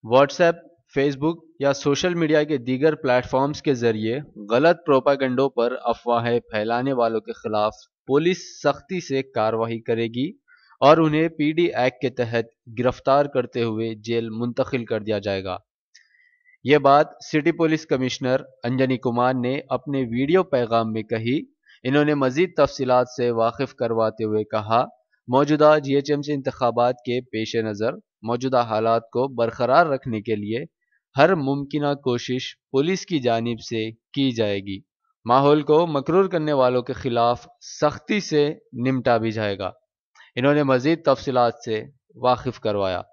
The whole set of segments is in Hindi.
व्हाट्सएप, फेसबुक या सोशल मीडिया के दीगर प्लेटफॉर्म्स के जरिए गलत प्रोपागेंडों पर अफवाहें फैलाने वालों के खिलाफ पुलिस सख्ती से कार्रवाई करेगी और उन्हें पीडी एक्ट के तहत गिरफ्तार करते हुए जेल मुंतकिल कर दिया जाएगा। ये बात city police commissioner Anjani Kumar ने अपने वीडियो पैगाम में कही। इन्होंने मजीद तफसीलात से वाकिफ करवाते हुए कहा, मौजूदा जीएचएमसी इंतखाबात के पेश नज़र मौजूदा हालात को बरकरार रखने के लिए हर मुमकिन कोशिश पुलिस की जानिब से की जाएगी। माहौल को मकरूर करने वालों के खिलाफ सख्ती से निमटा भी जाएगा। इन्होंने मजीद तफसीलात से वाकिफ करवाया।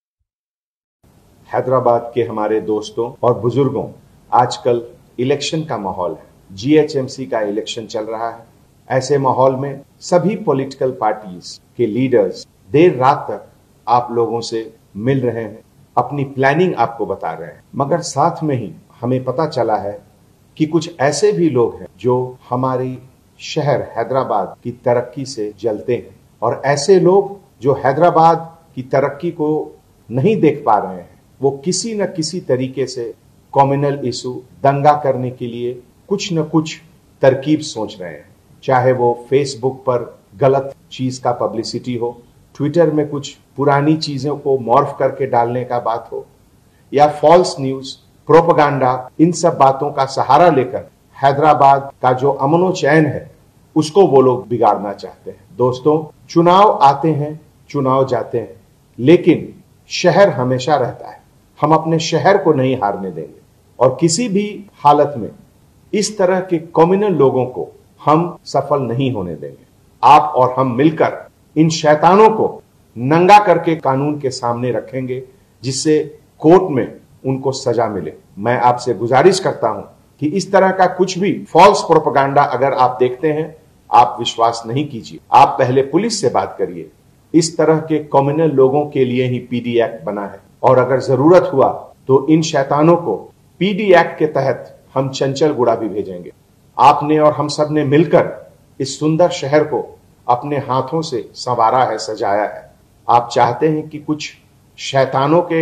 हैदराबाद के हमारे दोस्तों और बुजुर्गों, आजकल इलेक्शन का माहौल है, जीएचएमसी का इलेक्शन चल रहा है। ऐसे माहौल में सभी पॉलिटिकल पार्टीज के लीडर्स देर रात तक आप लोगों से मिल रहे हैं, अपनी प्लानिंग आपको बता रहे हैं, मगर साथ में ही हमें पता चला है कि कुछ ऐसे भी लोग हैं जो हमारी शहर हैदराबाद की तरक्की से जलते हैं, और ऐसे लोग जो हैदराबाद की तरक्की को नहीं देख पा रहे हैं, वो किसी न किसी तरीके से कम्युनल इशू दंगा करने के लिए कुछ न कुछ तरकीब सोच रहे हैं। चाहे वो फेसबुक पर गलत चीज का पब्लिसिटी हो, ट्विटर में कुछ पुरानी चीजों को मॉर्फ करके डालने का बात हो, या फॉल्स न्यूज, प्रोपेगेंडा, इन सब बातों का सहारा लेकर हैदराबाद का जो अमनो चैन है उसको वो लोग बिगाड़ना चाहते हैं। दोस्तों, चुनाव आते हैं, चुनाव जाते हैं, लेकिन शहर हमेशा रहता है। हम अपने शहर को नहीं हारने देंगे और किसी भी हालत में इस तरह के कम्युनल लोगों को हम सफल नहीं होने देंगे। आप और हम मिलकर इन शैतानों को नंगा करके कानून के सामने रखेंगे, जिससे कोर्ट में उनको सजा मिले। मैं आपसे गुजारिश करता हूं कि इस तरह का कुछ भी फॉल्स प्रोपेगेंडा अगर आप देखते हैं, आप विश्वास नहीं कीजिए। आप पहले पुलिस से बात करिए। इस तरह के कम्युनल लोगों के लिए ही पीडी एक्ट बना है, और अगर जरूरत हुआ तो इन शैतानों को पीडी एक्ट के तहत हम चंचलगुड़ा भी भेजेंगे। आपने और हम सब ने मिलकर इस सुंदर शहर को अपने हाथों से संवारा है, सजाया है। आप चाहते हैं कि कुछ शैतानों के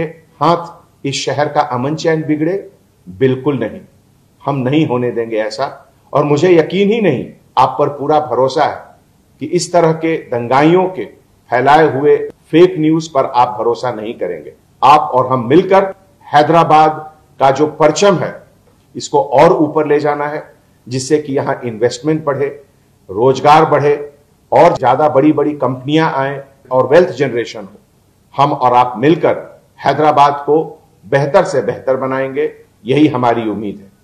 हाथ इस शहर का अमन चैन बिगड़े? बिल्कुल नहीं, हम नहीं होने देंगे ऐसा। और मुझे यकीन ही नहीं, आप पर पूरा भरोसा है कि इस तरह के दंगाइयों के फैलाए हुए फेक न्यूज पर आप भरोसा नहीं करेंगे। आप और हम मिलकर हैदराबाद का जो परचम है इसको और ऊपर ले जाना है, जिससे कि यहां इन्वेस्टमेंट बढ़े, रोजगार बढ़े और ज्यादा बड़ी बड़ी कंपनियां आए और वेल्थ जनरेशन हो। हम और आप मिलकर हैदराबाद को बेहतर से बेहतर बनाएंगे, यही हमारी उम्मीद है।